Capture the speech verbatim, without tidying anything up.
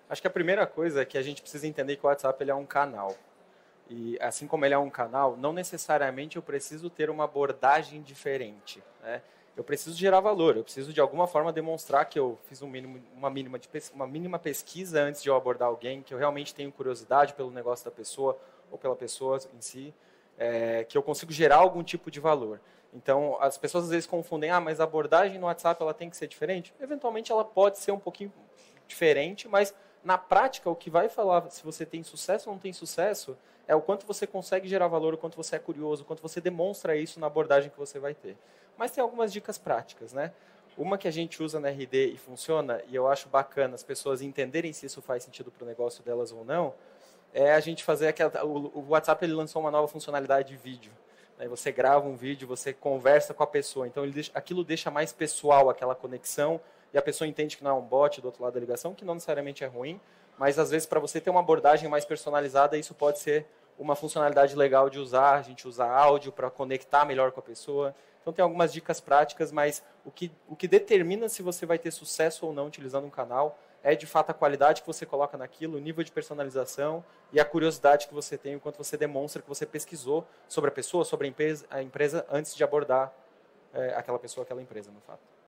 Acho que a primeira coisa é que a gente precisa entender que o WhatsApp ele é um canal. E assim como ele é um canal, não necessariamente eu preciso ter uma abordagem diferente, né? Eu preciso gerar valor, eu preciso de alguma forma demonstrar que eu fiz um mínimo, uma, mínima de, uma mínima pesquisa antes de eu abordar alguém, que eu realmente tenho curiosidade pelo negócio da pessoa ou pela pessoa em si, é, que eu consigo gerar algum tipo de valor. Então, as pessoas às vezes confundem, ah, mas a abordagem no WhatsApp ela tem que ser diferente? Eventualmente ela pode ser um pouquinho diferente, mas na prática o que vai falar se você tem sucesso ou não tem sucesso é o quanto você consegue gerar valor, o quanto você é curioso, o quanto você demonstra isso na abordagem que você vai ter. Mas tem algumas dicas práticas, né? Uma que a gente usa na R D e funciona, e eu acho bacana as pessoas entenderem se isso faz sentido para o negócio delas ou não, é a gente fazer aquela... O WhatsApp ele lançou uma nova funcionalidade de vídeo. Né? Você grava um vídeo, você conversa com a pessoa. Então ele deixa, aquilo deixa mais pessoal aquela conexão, e a pessoa entende que não é um bot do outro lado da ligação, que não necessariamente é ruim, mas às vezes para você ter uma abordagem mais personalizada, isso pode ser uma funcionalidade legal de usar, a gente usa áudio para conectar melhor com a pessoa. Então tem algumas dicas práticas, mas o que, o que determina se você vai ter sucesso ou não utilizando um canal é de fato a qualidade que você coloca naquilo, o nível de personalização e a curiosidade que você tem, o quanto você demonstra que você pesquisou sobre a pessoa, sobre a empresa, a empresa antes de abordar é, aquela pessoa, aquela empresa, no fato.